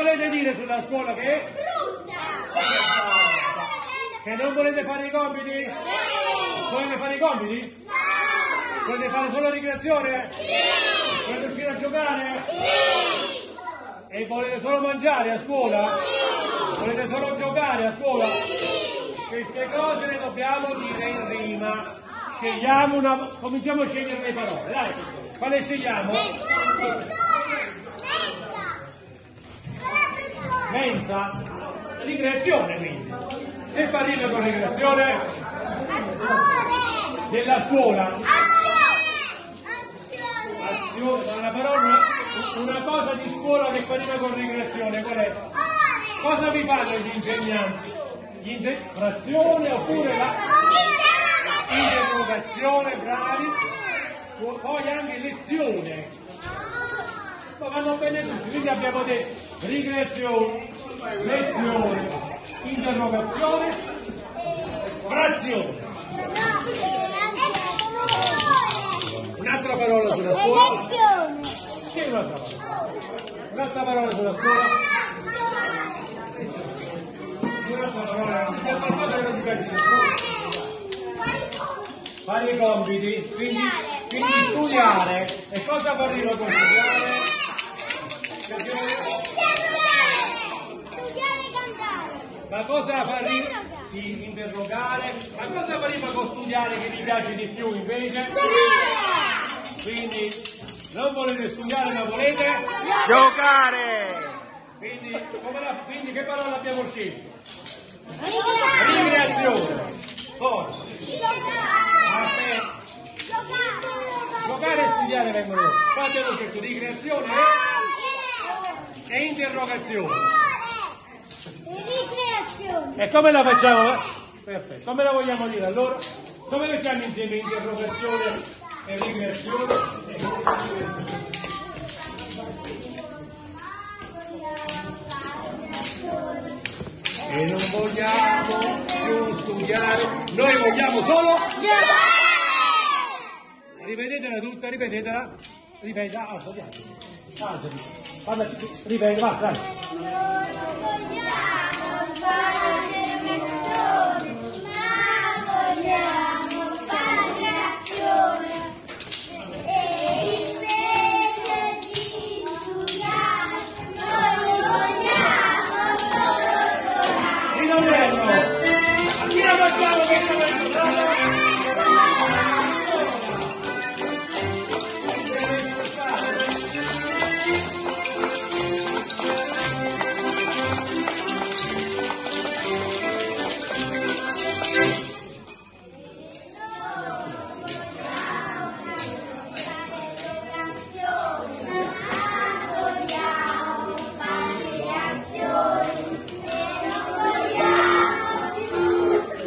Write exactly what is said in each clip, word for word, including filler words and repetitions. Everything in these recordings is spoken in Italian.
volete dire sulla scuola che è? Brutta! Che non volete fare i compiti? Volete fare i compiti? No! Volete fare solo ricreazione? Sì! Volete uscire a giocare? Sì! E volete solo mangiare a scuola? Sì! Volete solo giocare a scuola? Sì! Queste cose le dobbiamo dire in rima. Scegliamo una... Cominciamo a scegliere le parole, dai. Quale scegliamo? Mensa? Ricreazione quindi. Che fa rima con ricreazione? Della scuola. Azione, ma una parola, una cosa di scuola che fa rima con ricreazione, qual è? Cosa vi fanno gli insegnanti? Gli inse... Frazione oppure la interrogazione, bravi. Poi anche lezione. Ma vanno bene tutti, quindi abbiamo detto ricreazione, lezione, interrogazione, frazione. Un'altra parola sulla scuola. Che è un'altra parola? Un'altra parola sulla scuola. Un'altra parola. Fare i compiti, quindi, quindi studiare. E cosa fa rima con studiare? Studiare e cantare. Ma cosa fa rima? Sì, interrogare. Ma cosa fa rima con studiare che vi piace di più invece? Quindi non volete studiare ma volete giocare. Quindi, come la, quindi che parola abbiamo scelto? Ricreazione. Ricreazione. Poi, aspetta. Giocare e studiare vengono. Qua abbiamo scelto ricreazione e, e interrogazione. Ricreazione. E come la facciamo? Perfetto. Come la vogliamo dire allora? Come mettiamo insieme interrogazione e ricreazione? E non vogliamo più studiare, noi vogliamo solo ripetetela tutta, ripetetela, ripeta, alza, alza, alza, ripeti, va, dai. Non vogliamo fare ricreazione, ma vogliamo fare azione. E invece di studiare, noi vogliamo solo giocare. Di Novello, a chi la facciamo questa persona?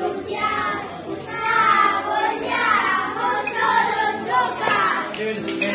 E